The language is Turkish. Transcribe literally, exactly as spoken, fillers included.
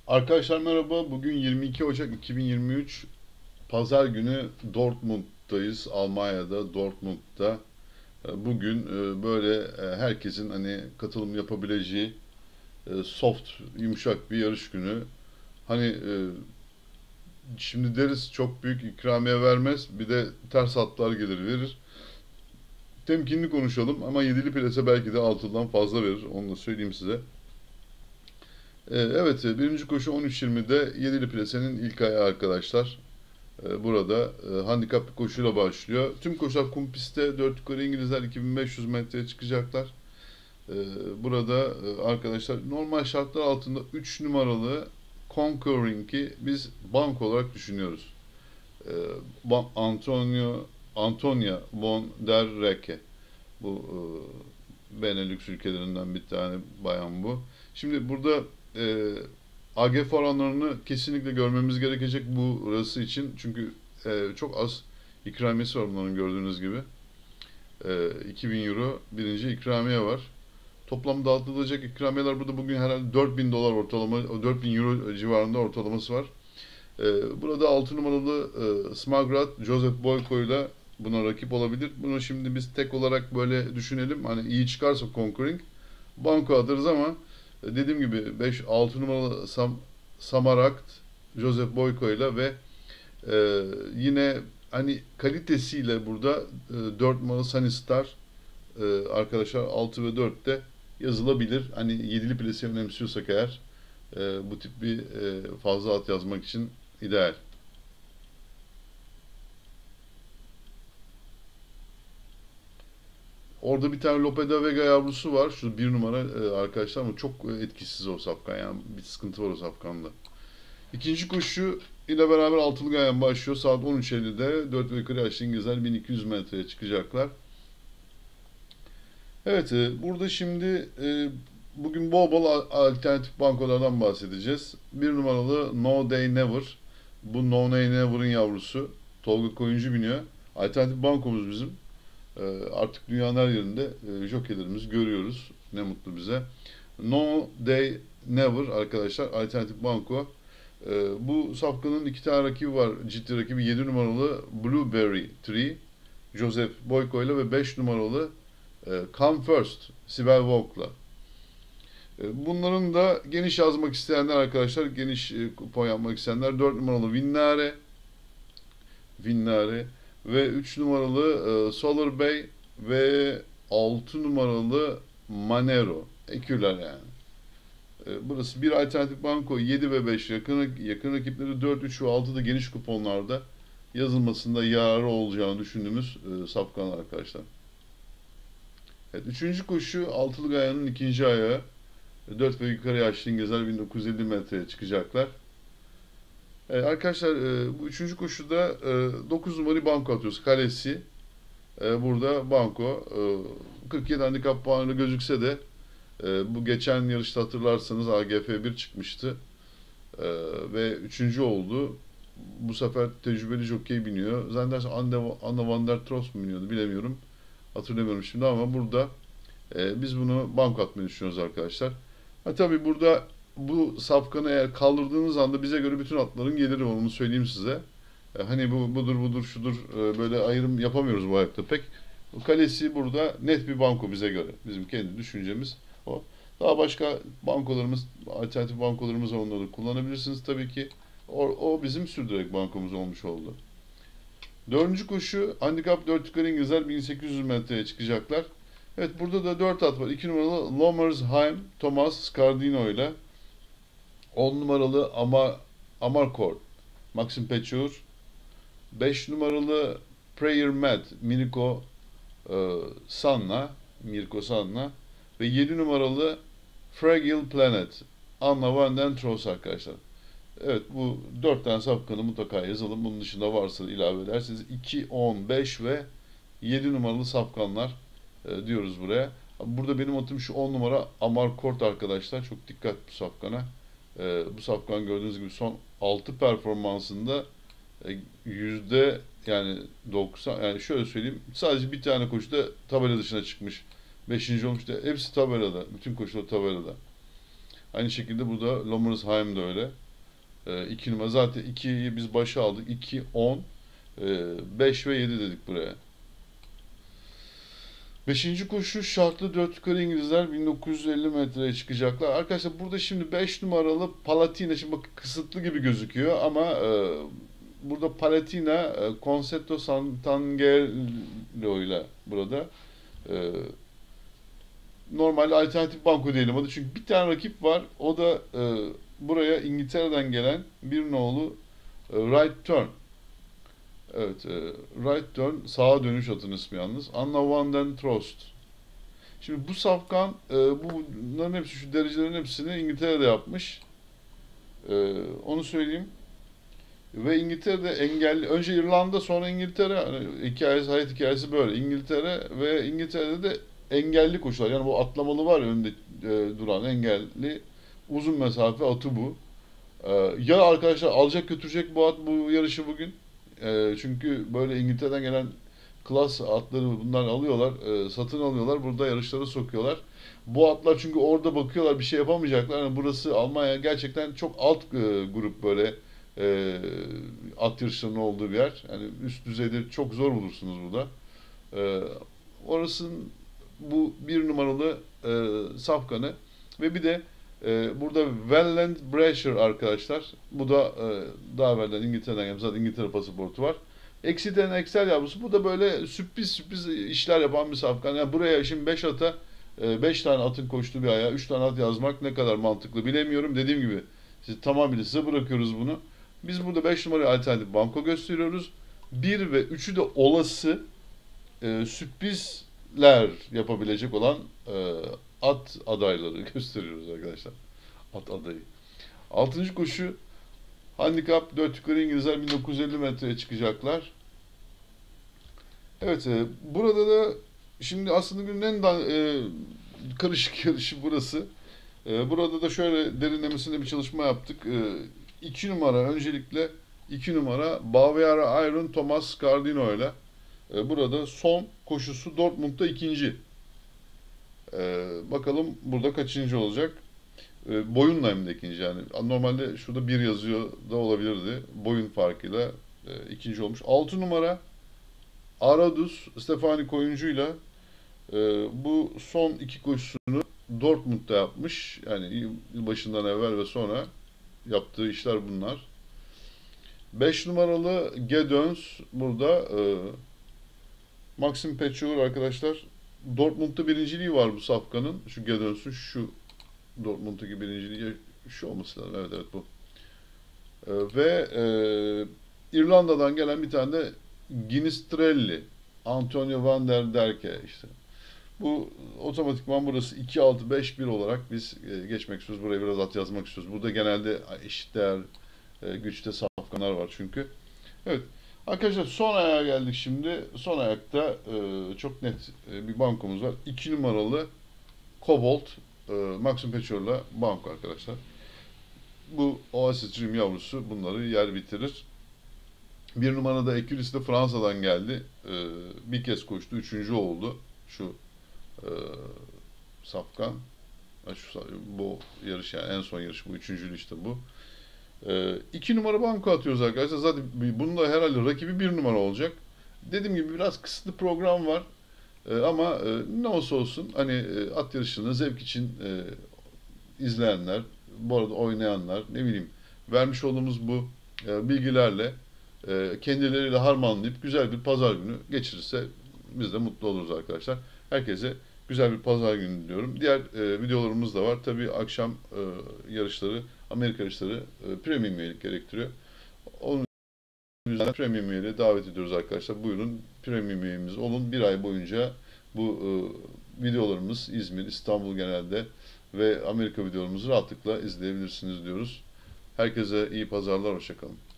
Arkadaşlar merhaba. Bugün yirmi iki Ocak iki bin yirmi üç Pazar günü Dortmund'dayız. Almanya'da, Dortmund'da. E, Bugün e, böyle e, herkesin hani katılım yapabileceği e, soft, yumuşak bir yarış günü. Hani e, şimdi deriz çok büyük ikramiye vermez. Bir de ters hatlar gelir verir. Temkinli konuşalım ama yedili plase belki de altıdan fazla verir. Onu da söyleyeyim size. E, Evet, e, birinci koşu on üç yirmide yedili plasenin ilk ayağı arkadaşlar. E, Burada e, handikap bir koşuyla başlıyor. Tüm koşular kum pistte. Dört yukarı İngilizler iki bin beş yüz metreye çıkacaklar. E, Burada e, arkadaşlar normal şartlar altında üç numaralı Conquering'i biz bank olarak düşünüyoruz. E, Antonio Antonia von der Recke. Bu e, Benelux ülkelerinden bir tane bayan bu. Şimdi burada e, A G F oranlarını kesinlikle görmemiz gerekecek burası için. Çünkü e, çok az ikramiyesi var bunların gördüğünüz gibi. E, iki bin euro birinci ikramiye var. Toplam dağıtılacak ikramiyeler burada bugün herhalde dört bin dolar ortalama, dört bin euro civarında ortalaması var. E, Burada altı numaralı e, Smaragd Joseph Boyko ile buna rakip olabilir. Bunu şimdi biz tek olarak böyle düşünelim. Hani iyi çıkarsa Conquering banko atarız ama e, dediğim gibi beş altı numaralı Sam, Samarakt Joseph Boyko ile ve e, yine hani kalitesiyle burada e, dört numaralı Sunny Star e, arkadaşlar altı ve dörtte yazılabilir. Hani yedili plase önemsiyorsak eğer e, bu tip bir e, fazla at yazmak için ideal. Orada bir tane Lope de Vega yavrusu var. Şu bir numara e, arkadaşlar ama çok etkisiz o safkan. Yani bir sıkıntı var o safkanda. İkinci koşu ile beraber altılı gayen başlıyor. Saat on üç ellide dört ve yukarı yaşlı İngilizler bin iki yüz metreye çıkacaklar. Evet, e, burada şimdi e, bugün bol bol alternatif bankolardan bahsedeceğiz. Bir numaralı No Day Never. Bu No Day Never'ın yavrusu. Tolga Koyuncu biniyor. Alternatif bankomuz bizim. E, artık dünyanın her yerinde e, jokerlerimizi görüyoruz. Ne mutlu bize. No Day Never arkadaşlar alternatif banko. E, bu safkanın iki tane rakibi var. Ciddi rakibi yedi numaralı Blueberry Tree. Joseph Boyko ile ve beş numaralı e, Come First Sibel Vaughan'la. E, bunların da geniş yazmak isteyenler arkadaşlar, geniş e, kupon yapmak isteyenler dört numaralı Vinnare, Vinnare ve üç numaralı e, Solar Bay ve altı numaralı Manero. Eküler yani. E, burası bir alternatif banko yedi ve beş yakın, yakın rakipleri dört, üç ve altı da geniş kuponlarda yazılmasında yararı olacağını düşündüğümüz e, safkanlar arkadaşlar. Evet, üçüncü koşu altılı gayanın ikinci ayağı. Dört ve yukarı yaşlı İngilizler bin dokuz yüz elli metreye çıkacaklar. Ee, arkadaşlar e, bu üçüncü koşuda e, dokuz numaralı banko atıyoruz. Kalesi e, burada banko. E, kırk yedi handikap puanı gözükse de e, bu geçen yarışta hatırlarsanız A G F bir çıkmıştı. E, ve üçüncü oldu. Bu sefer tecrübeli jokey biniyor. Zannedersem Anne, Anna van der Trost mu biniyordu bilemiyorum. Hatırlamıyorum şimdi ama burada e, biz bunu banko atmayı düşünüyoruz arkadaşlar. Ha tabii burada bu safkanı eğer kaldırdığınız anda bize göre bütün atların geliri var onu söyleyeyim size. E, hani bu budur budur şudur e, böyle ayrım yapamıyoruz bu ayakta pek. O kalesi burada net bir banko bize göre. Bizim kendi düşüncemiz o. Daha başka bankolarımız, alternatif bankolarımız var onları kullanabilirsiniz tabii ki. O, o bizim sürdürek bankomuz olmuş oldu. Dördüncü koşu handikap dört yukarı İngilizler bin sekiz yüz metreye çıkacaklar. Evet burada da dört at var. iki numaralı Lomersheim Thomas Scardino ile on numaralı Ama Amarcord Maxim Pecheur, beş numaralı Prayer Mad Mirko e, Sanna Mirko Sanna ve yedi numaralı Fragile Planet Anna Van Den Trost arkadaşlar. Evet bu dört tane safkanı mutlaka yazalım. Bunun dışında varsa ilave ederseniz iki, on, beş ve yedi numaralı safkanlar e, diyoruz buraya. Burada benim atım şu on numara Amarkort arkadaşlar. Çok dikkat bu safkana. E, bu safkan gördüğünüz gibi son altı performansında e, yüzde yani doksan yani şöyle söyleyeyim sadece bir tane koşuda tabela dışına çıkmış. Beşinci olmuş da hepsi tabelada. Bütün koşular tabelada. Aynı şekilde burada Lomersheim de öyle. E, iki numara zaten ikiyi biz başa aldık. iki, on, beş ve yedi dedik buraya. Beşinci koşu şartlı dört yukarı İngilizler bin dokuz yüz elli metreye çıkacaklar. Arkadaşlar burada şimdi beş numaralı Palatina, şimdi bak kısıtlı gibi gözüküyor ama e, burada Palatina e, Concetto Sant'Angelo ile burada e, normalde alternatif banko diyelim adı. Çünkü bir tane rakip var. O da e, buraya İngiltere'den gelen bir nolu e, Right Turn. Evet, e, Right Turn sağa dönüş atın ismi yalnız. Anna Van den Trost. Şimdi bu safkan, e, bu bunların hepsi, şu derecelerin hepsini İngiltere'de yapmış. E, onu söyleyeyim. Ve İngiltere'de engelli, önce İrlanda sonra İngiltere, hani hikayesi, hayat hikayesi böyle. İngiltere ve İngiltere'de de engelli koşular. Yani bu atlamalı var ya önde e, duran engelli uzun mesafe atı bu. E, ya arkadaşlar alacak götürecek bu at bu yarışı bugün. E, çünkü böyle İngiltere'den gelen klas atları bunlar alıyorlar, e, satın alıyorlar, burada yarışlara sokuyorlar. Bu atlar çünkü orada bakıyorlar bir şey yapamayacaklar. Yani burası Almanya gerçekten çok alt e, grup böyle e, at yarışlarının olduğu bir yer. Yani üst düzeyde çok zor bulursunuz burada. E, orasının bu bir numaralı e, safkanı ve bir de e, burada Welland Brasher arkadaşlar. Bu da e, daha evvelden İngiltere'den gelmiş. Zaten İngiltere pasaportu var. Exiten Excel yavrusu. Bu da böyle sürpriz sürpriz işler yapan bir safkan. Yani buraya şimdi beş ata beş tane atın koştuğu bir ayağa üç tane at yazmak ne kadar mantıklı bilemiyorum. Dediğim gibi siz tamamıyla size bırakıyoruz bunu. Biz burada beş numarayı alternatif banko gösteriyoruz. bir ve üçü de olası e, sürprizler yapabilecek olan e, at adayları gösteriyoruz arkadaşlar. At adayı. Altıncı koşu handikap dört yukarı İngilizler bin dokuz yüz elli metreye çıkacaklar. Evet, e, burada da şimdi aslında günün en da, e, karışık yarışı burası. E, burada da şöyle derinlemesine bir çalışma yaptık. E, iki numara öncelikle iki numara Bavaria Iron Thomas Cardino ile e, burada son koşusu Dortmund'da ikinci. E, bakalım burada kaçıncı olacak? E, boyunla hem de ikinci yani. Normalde şurada bir yazıyor da olabilirdi. Boyun farkıyla e, ikinci olmuş. Altı numara Aradus Stefani Koyuncu'yla e, bu son iki koşusunu Dortmund'da yapmış. Yani yılbaşından evvel ve sonra yaptığı işler bunlar. beş numaralı Gedöns burada e, Maxim Pecheur arkadaşlar. Dortmund'da birinciliği var bu safkanın. Şu Gedöns'ün şu Dortmund'daki birinciliği şu olması lazım. Evet evet bu. E, ve e, İrlanda'dan gelen bir tane de Ginistrelli, Antonio van der Derke işte. Bu otomatikman burası iki altı beş bir olarak biz e, geçmek istiyoruz. Buraya biraz at yazmak istiyoruz. Burada genelde eşit değer e, güçte safkanlar var çünkü. Evet. Arkadaşlar son ayağa geldik şimdi. Son ayakta e, çok net e, bir bankomuz var. iki numaralı Cobalt e, Maxim Pecho'yla banko arkadaşlar. Bu Oasis Dream yavrusu bunları yer bitirir. Bir numarada Ecuris de Fransa'dan geldi. Ee, bir kez koştu. Üçüncü oldu. Şu e, safkan. Şu, bu yarış yani en son yarış bu. Üçüncülü işte bu. Ee, iki numara banko atıyoruz arkadaşlar. Zaten bunun da herhalde rakibi bir numara olacak. Dediğim gibi biraz kısıtlı program var. Ee, ama e, ne olsa olsun hani e, at yarışını zevk için e, izleyenler, bu arada oynayanlar ne bileyim vermiş olduğumuz bu e, bilgilerle e, kendileriyle harmanlayıp güzel bir pazar günü geçirirse biz de mutlu oluruz arkadaşlar. Herkese güzel bir pazar günü diliyorum. Diğer e, videolarımız da var. Tabii akşam e, yarışları, Amerika yarışları e, premium üyelik gerektiriyor. Onun yüzden premium üyeliğe davet ediyoruz arkadaşlar. Buyurun premium üyemiz olun. Bir ay boyunca bu e, videolarımız İzmir, İstanbul genelde ve Amerika videolarımızı rahatlıkla izleyebilirsiniz diyoruz. Herkese iyi pazarlar, hoşça kalın.